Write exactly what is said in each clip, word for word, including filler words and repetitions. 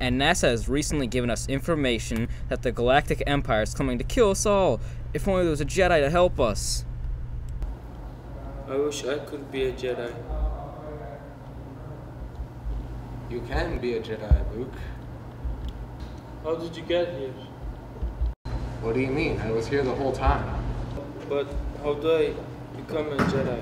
and NASA has recently given us information that the Galactic Empire is coming to kill us all. If only there was a Jedi to help us. I wish I could be a Jedi. You can be a Jedi, Luke. How did you get here? What do you mean? I was here the whole time. But how do I become a Jedi?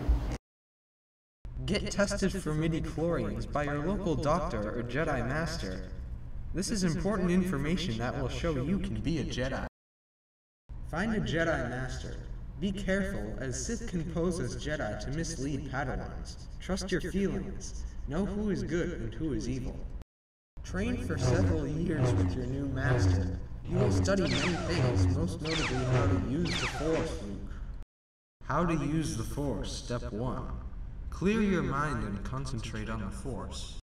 Get tested for midi-chlorians by your local doctor or Jedi Master. This is important information that will show you can be a Jedi. Find a Jedi Master. Be careful, as Sith can pose as Jedi to mislead Padawans. Trust your feelings. Know who is good and who is evil. Train for several years with your new Master. You will study many things, most notably how to use the Force, Luke. How to use the Force, Step one. Clear your mind and concentrate on the Force.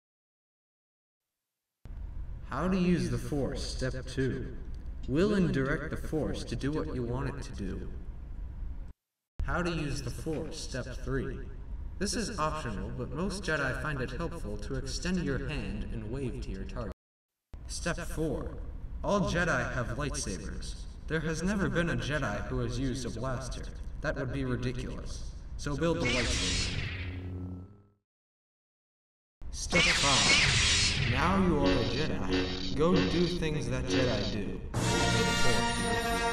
How to use the Force, Step two. Will and direct the Force to do what you want it to do. How to use the Force, Step three. This is optional, but most Jedi find it helpful to extend your hand and wave to your target. Step four. All Jedi have lightsabers. There has never been a Jedi who has used a blaster. That would be ridiculous. So build the lightsaber. Step five. Now you are a Jedi. Go do things that Jedi do. May the Force be with you.